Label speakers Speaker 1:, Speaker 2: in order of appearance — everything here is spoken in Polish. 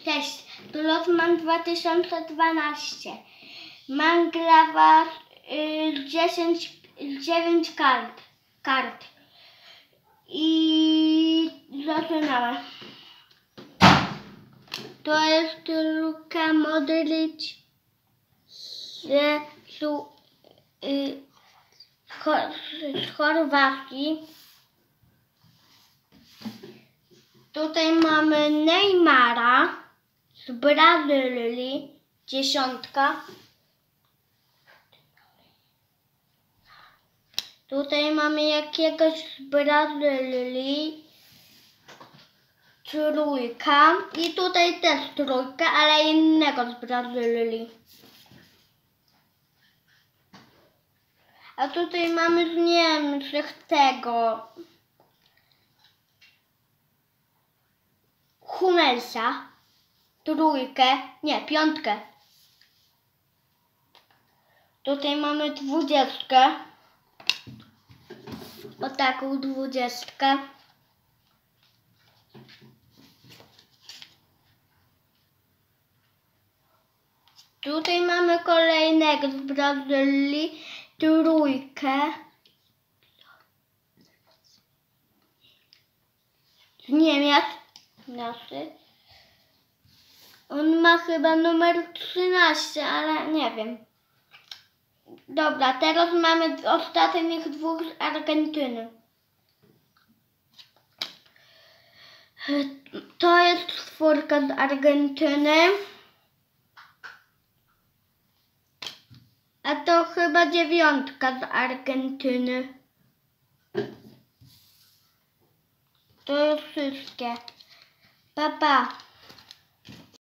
Speaker 1: Cześć, tu Lotman 2012. Mam dla was 9 kart. I zaczynamy. To jest Luka Modric z Chorwacji. Tutaj mamy Neymara z Brazylii, 10. Tutaj mamy jakiegoś z Brazylii, 3. I tutaj też 3, ale innego z Brazylii. A tutaj mamy z Niemczech tego Hummelsa, 3, nie, 5. Tutaj mamy 20. O taką 20. Tutaj mamy kolejnego z Brazylii, 3. Z Niemiec. On ma chyba numer 13, ale nie wiem. Dobra, teraz mamy ostatnich 2 z Argentyny. To jest 4 z Argentyny. A to chyba 9 z Argentyny. To już wszystkie. Pa, pa.